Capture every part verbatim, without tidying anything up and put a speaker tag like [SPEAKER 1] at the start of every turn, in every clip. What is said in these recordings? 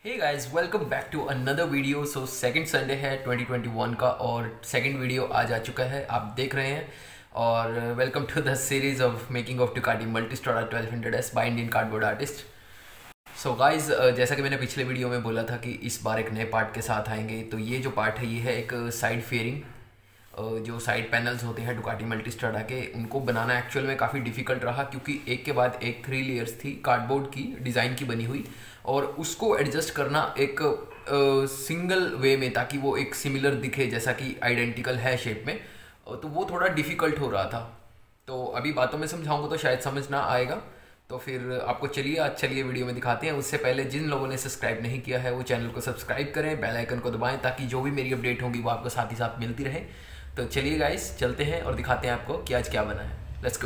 [SPEAKER 1] Hey guys, welcome back to another video. So second Sunday है twenty twenty one का और second video आज आ चुका है, आप देख रहे हैं। और welcome to the series of making of Ducati Multistrada twelve hundred S by Indian cardboard artist. So guys, जैसा कि मैंने पिछले वीडियो में बोला था कि इस बार एक नए पार्ट के साथ आएंगे, तो ये जो पार्ट है ये है एक साइड फेयरिंग। जो साइड पैनल्स होते हैं डुकाटी मल्टीस्ट्राडा के, उनको बनाना एक्चुअल में काफ़ी डिफ़िकल्ट रहा, क्योंकि एक के बाद एक थ्री लेयर्स थी कार्डबोर्ड की डिज़ाइन की बनी हुई, और उसको एडजस्ट करना एक सिंगल वे में ताकि वो एक सिमिलर दिखे, जैसा कि आइडेंटिकल है शेप में, तो वो थोड़ा डिफ़िकल्ट हो रहा था। तो अभी बातों में समझाऊंगा तो शायद समझ ना आएगा, तो फिर आपको चलिए आज चलिए वीडियो में दिखाते हैं। उससे पहले जिन लोगों ने सब्सक्राइब नहीं किया है वो चैनल को सब्सक्राइब करें, बेल आइकन को दबाएं, ताकि जो भी मेरी अपडेट होगी वो आपको साथ ही साथ मिलती रहे। तो चलिए गाइस, चलते हैं और दिखाते हैं आपको कि आज क्या बना है। Let's go.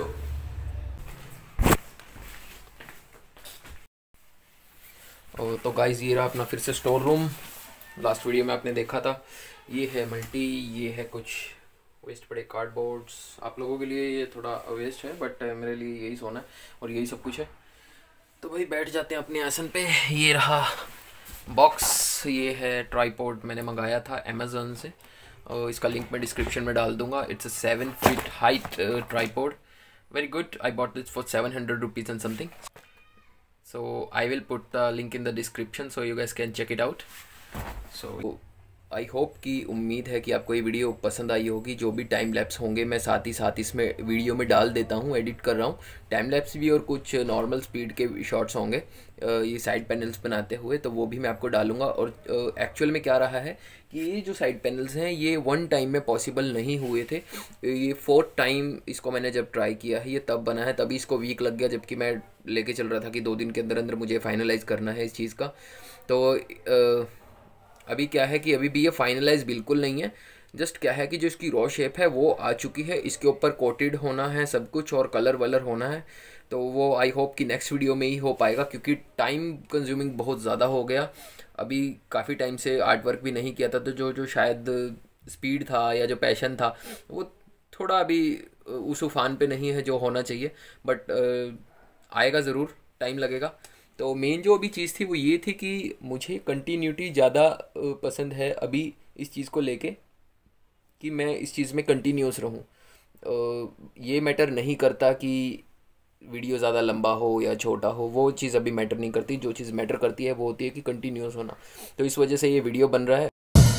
[SPEAKER 1] तो गाइस, ये रहा अपना फिर से स्टोर रूम। लास्ट वीडियो में आपने देखा था, ये है मल्टी, ये है कुछ वेस्ट पड़े कार्डबोर्ड्स। आप लोगों के लिए ये थोड़ा वेस्ट है, बट मेरे लिए यही सोना है और यही सब कुछ है। तो भाई बैठ जाते हैं अपने आसन पे। ये रहा बॉक्स, ये है ट्राईपॉड, मैंने मंगाया था अमेज़न से, और इसका लिंक मैं डिस्क्रिप्शन में डाल दूंगा। It's a seven feet height tripod, very good. I bought this for seven hundred rupees and something, so I will put the link in the description so you guys can check it out. So I hope कि उम्मीद है कि आपको ये video पसंद आई होगी। जो भी टाइम लैप्स होंगे मैं साथ ही साथ इसमें वीडियो में डाल देता हूँ, एडिट कर रहा हूँ टाइम लैप्स भी, और कुछ नॉर्मल स्पीड के शॉट्स होंगे ये साइड पैनल्स बनाते हुए, तो वो भी मैं आपको डालूंगा। और एक्चुअल में क्या रहा है कि ये जो साइड पैनल्स हैं ये वन टाइम में पॉसिबल नहीं हुए थे, ये फोर्थ टाइम इसको मैंने जब ट्राई किया है ये तब बना है, तभी इसको वीक लग गया, जबकि मैं लेके चल रहा था कि दो दिन के अंदर अंदर मुझे फाइनलाइज़ करना है इस चीज़ का। तो आ, अभी क्या है कि अभी भी ये फाइनलाइज बिल्कुल नहीं है, जस्ट क्या है कि जो इसकी रॉ शेप है वो आ चुकी है, इसके ऊपर कोटेड होना है सब कुछ और कलर वलर होना है। तो वो आई होप कि नेक्स्ट वीडियो में ही हो पाएगा, क्योंकि टाइम कंज्यूमिंग बहुत ज़्यादा हो गया। अभी काफ़ी टाइम से आर्ट वर्क भी नहीं किया था, तो जो जो शायद स्पीड था या जो पैशन था वो थोड़ा अभी उस उफान पे नहीं है जो होना चाहिए, बट आएगा ज़रूर, टाइम लगेगा। तो मेन जो अभी चीज़ थी वो ये थी कि मुझे कंटिन्यूटी ज़्यादा पसंद है अभी इस चीज़ को लेके, कि मैं इस चीज़ में कंटिन्यूस रहूँ। ये मैटर नहीं करता कि वीडियो ज़्यादा लंबा हो या छोटा हो, वो चीज़ अभी मैटर नहीं करती। जो चीज़ मैटर करती है वो होती है कि कंटिन्यूस होना। तो इस वजह से ये वीडियो बन रहा है।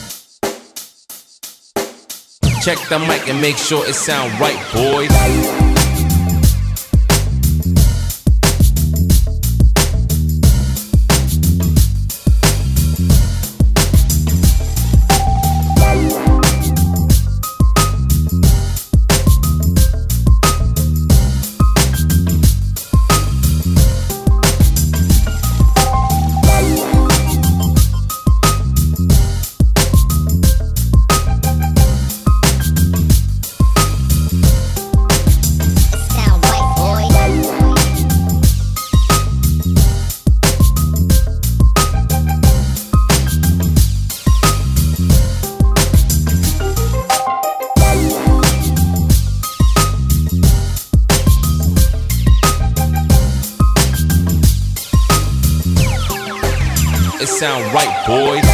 [SPEAKER 2] Check the mic and make sure it sound right, boys. It sound right, boys.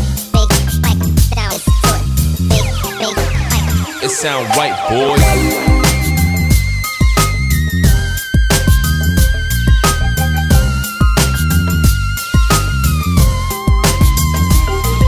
[SPEAKER 2] Sound right, boys.